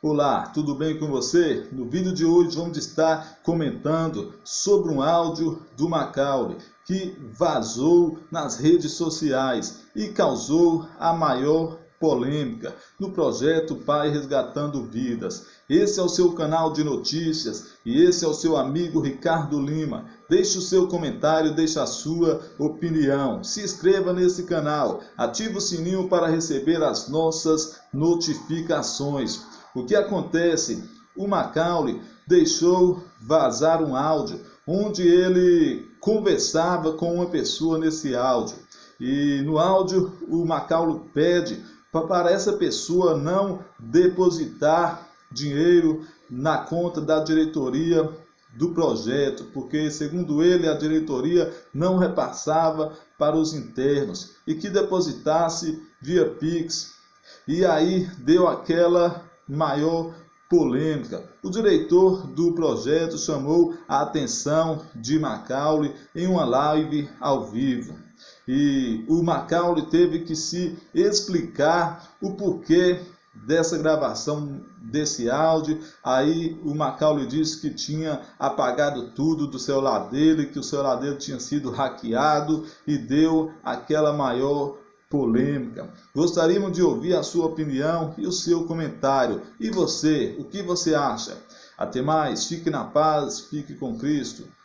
Olá, tudo bem com você? No vídeo de hoje vamos estar comentando sobre um áudio do Macaulay que vazou nas redes sociais e causou a maior polêmica no projeto Pai Resgatando Vidas. Esse é o seu canal de notícias e esse é o seu amigo Ricardo Lima. Deixe o seu comentário, deixe a sua opinião. Se inscreva nesse canal, ative o sininho para receber as nossas notificações. O que acontece? O Macaulay deixou vazar um áudio onde ele conversava com uma pessoa nesse áudio. E no áudio o Macaulay pede para essa pessoa não depositar dinheiro na conta da diretoria do projeto, porque segundo ele a diretoria não repassava para os internos e que depositasse via Pix. E aí deu aquela maior polêmica. O diretor do projeto chamou a atenção de Macaulay em uma live ao vivo. E o Macaulay teve que se explicar o porquê dessa gravação desse áudio. Aí o Macaulay disse que tinha apagado tudo do celular dele, que o celular dele tinha sido hackeado e deu aquela maior polêmica. Gostaríamos de ouvir a sua opinião e o seu comentário. E você, o que você acha? Até mais, fique na paz, fique com Cristo.